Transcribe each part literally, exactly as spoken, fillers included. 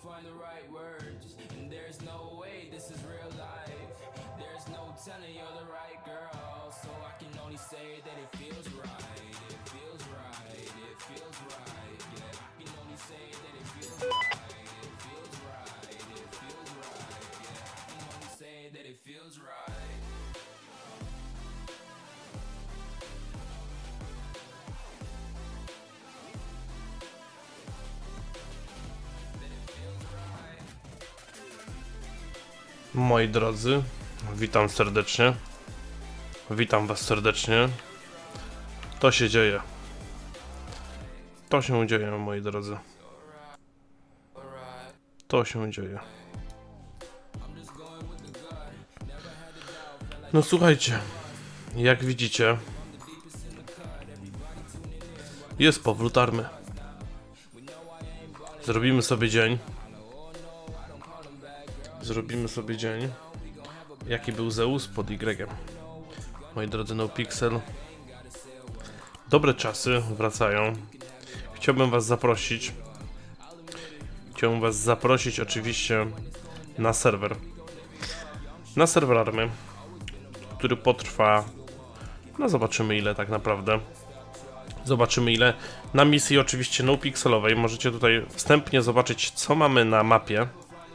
Moi drodzy, witam serdecznie. Witam was serdecznie. To się dzieje. To się dzieje, moi drodzy. To się dzieje. No słuchajcie, jak widzicie, jest powrót army. Zrobimy sobie dzień. Zrobimy sobie dzień. Jaki był Zeus pod Y. Moi drodzy, NoPixel. Dobre czasy wracają. Chciałbym was zaprosić. Chciałbym was zaprosić oczywiście na serwer. Na serwer army, który potrwa, no zobaczymy ile tak naprawdę. Zobaczymy ile. Na misji oczywiście NoPixelowej możecie tutaj wstępnie zobaczyć, co mamy na mapie.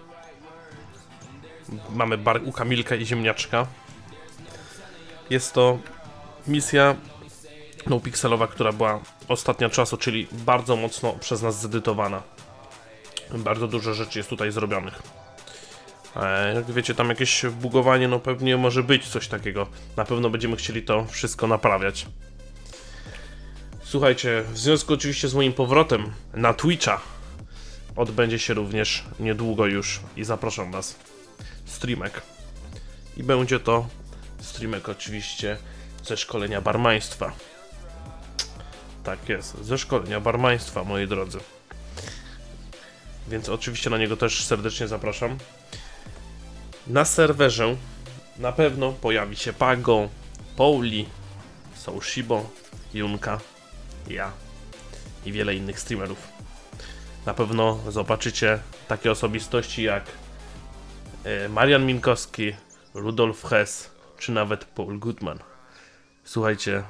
Mamy bar u Kamilka i ziemniaczka. Jest to misja NoPixelowa, która była ostatnio czasu, czyli bardzo mocno przez nas zedytowana. Bardzo dużo rzeczy jest tutaj zrobionych. E, jak wiecie, tam jakieś bugowanie, no pewnie może być coś takiego. Na pewno będziemy chcieli to wszystko naprawiać. Słuchajcie, w związku oczywiście z moim powrotem na Twitcha odbędzie się również niedługo już i zapraszam was. Streamek. I będzie to streamek oczywiście ze szkolenia barmaństwa. Tak jest, ze szkolenia barmaństwa, moi drodzy. Więc oczywiście na niego też serdecznie zapraszam. Na serwerze na pewno pojawi się Pago, Pauli, Soushibo, Junka, ja i wiele innych streamerów. Na pewno zobaczycie takie osobistości jak Marian Minkowski, Rudolf Hess, czy nawet Paul Goodman. Słuchajcie,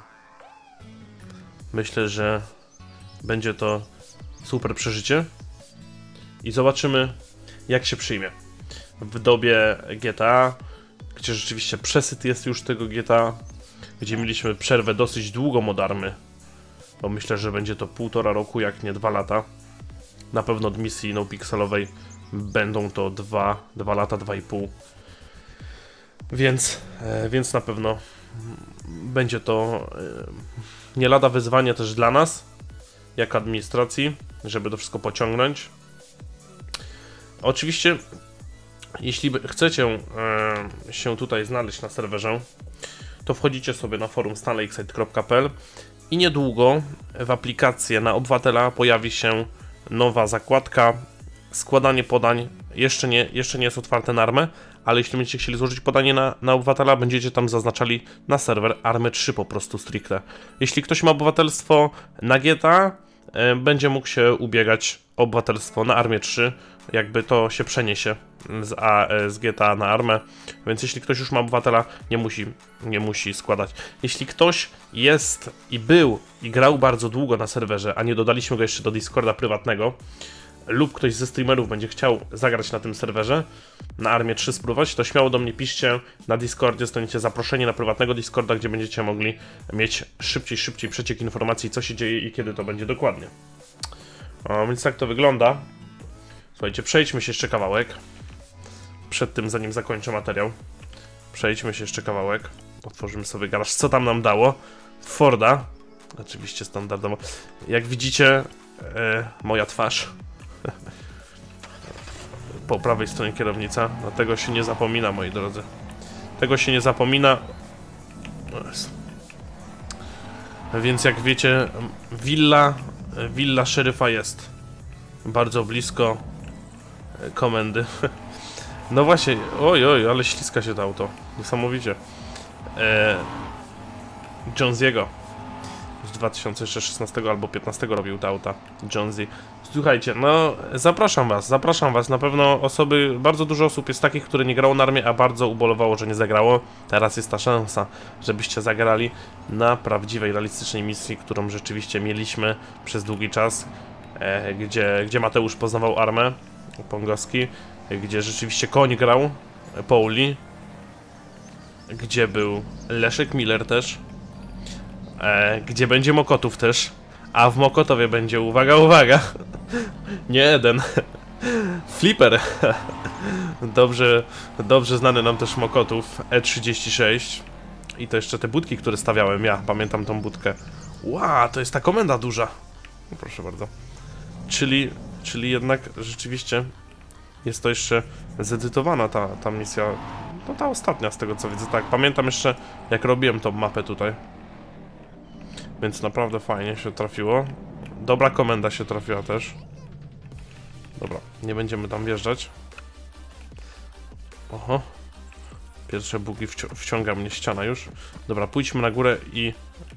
myślę, że będzie to super przeżycie i zobaczymy, jak się przyjmie w dobie G T A, gdzie rzeczywiście przesyt jest już tego G T A, gdzie mieliśmy przerwę dosyć długą od army, bo myślę, że będzie to półtora roku, jak nie dwa lata. Na pewno od misji NoPixelowej będą to dwa, dwa lata, dwa i pół. Więc, e, więc na pewno będzie to e, nie lada wyzwanie też dla nas, jako administracji, żeby to wszystko pociągnąć. Oczywiście, jeśli chcecie e, się tutaj znaleźć na serwerze, to wchodzicie sobie na forum stanleyexcite kropka p l i niedługo w aplikacji na obywatela pojawi się nowa zakładka składanie podań. Jeszcze nie, jeszcze nie jest otwarte na armę, ale jeśli będziecie chcieli złożyć podanie na, na obywatela, będziecie tam zaznaczali na serwer Army trzy po prostu stricte. Jeśli ktoś ma obywatelstwo na G T A, e, będzie mógł się ubiegać o obywatelstwo na Armię trzy, jakby to się przeniesie z, A, z G T A na armę, więc jeśli ktoś już ma obywatela, nie musi, nie musi składać. Jeśli ktoś jest i był i grał bardzo długo na serwerze, a nie dodaliśmy go jeszcze do Discorda prywatnego, lub ktoś ze streamerów będzie chciał zagrać na tym serwerze, na Armię trzy spróbować, to śmiało do mnie piszcie na Discordzie, dostaniecie zaproszenie na prywatnego Discorda, gdzie będziecie mogli mieć szybciej, szybciej przeciek informacji, co się dzieje i kiedy to będzie dokładnie. O, więc tak to wygląda. Słuchajcie, przejdźmy się jeszcze kawałek. Przed tym, zanim zakończę materiał, przejdźmy się jeszcze kawałek. Otworzymy sobie garaż. Co tam nam dało? Forda. Oczywiście standardowo. Jak widzicie, e, moja twarz. Po prawej stronie kierownica. No tego się nie zapomina, moi drodzy. Tego się nie zapomina. Więc jak wiecie, willa, willa szeryfa jest bardzo blisko komendy. No właśnie, oj, oj, ale śliska się to auto. Niesamowicie. E, Jonesy'ego z dwa tysiące szesnastego albo piętnastego robił te auta. Jonesy. Słuchajcie, no zapraszam was, zapraszam was, na pewno osoby, bardzo dużo osób jest takich, które nie grało na armię, a bardzo ubolowało, że nie zagrało. Teraz jest ta szansa, żebyście zagrali na prawdziwej, realistycznej misji, którą rzeczywiście mieliśmy przez długi czas, e, gdzie, gdzie Mateusz poznawał armę Pongowski, gdzie rzeczywiście koń grał, Pauli, gdzie był Leszek Miller też, e, gdzie będzie Mokotów też. A w Mokotowie będzie, uwaga, uwaga, nie jeden, Flipper, dobrze, dobrze znany nam też Mokotów, E trzydzieści sześć i to jeszcze te budki, które stawiałem, ja pamiętam tą budkę. Ła, to jest ta komenda duża, no, proszę bardzo, czyli, czyli jednak rzeczywiście jest to jeszcze zedytowana ta, ta misja, no ta ostatnia z tego co widzę, tak, pamiętam jeszcze jak robiłem tą mapę tutaj. Więc naprawdę fajnie się trafiło. Dobra komenda się trafiła też. Dobra, nie będziemy tam wjeżdżać. Oho. Pierwsze bugi wci wciąga mnie ściana już. Dobra, pójdźmy na górę i...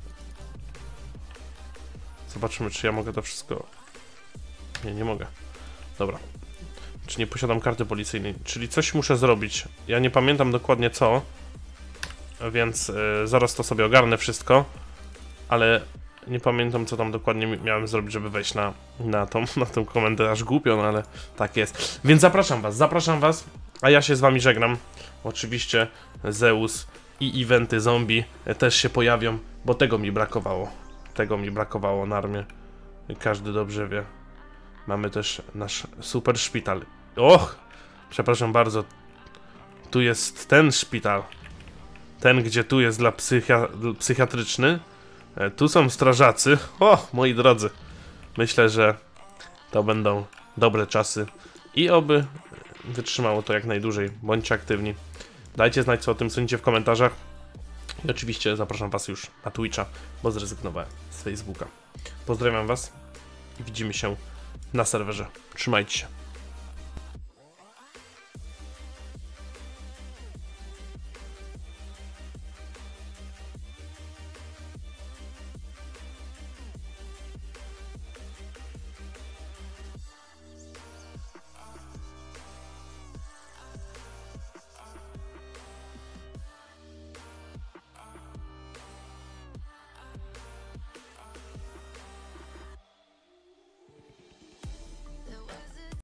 Zobaczymy, czy ja mogę to wszystko... Nie, nie mogę. Dobra. Czy nie posiadam karty policyjnej. Czyli coś muszę zrobić. Ja nie pamiętam dokładnie co. Więc yy, zaraz to sobie ogarnę wszystko. Ale nie pamiętam, co tam dokładnie miałem zrobić, żeby wejść na, na, tą, na tą komendę, aż głupio, no ale tak jest. Więc zapraszam was, zapraszam was, a ja się z wami żegnam. Oczywiście Zeus i eventy zombie też się pojawią, bo tego mi brakowało. Tego mi brakowało na armię. Każdy dobrze wie. Mamy też nasz super szpital. Och! Przepraszam bardzo. Tu jest ten szpital. Ten, gdzie tu jest dla psychia psychiatryczny. Tu są strażacy. O, moi drodzy. Myślę, że to będą dobre czasy. I oby wytrzymało to jak najdłużej. Bądźcie aktywni. Dajcie znać, co o tym sądzicie w komentarzach. I oczywiście zapraszam was już na Twitcha, bo zrezygnowałem z Facebooka. Pozdrawiam was i widzimy się na serwerze. Trzymajcie się.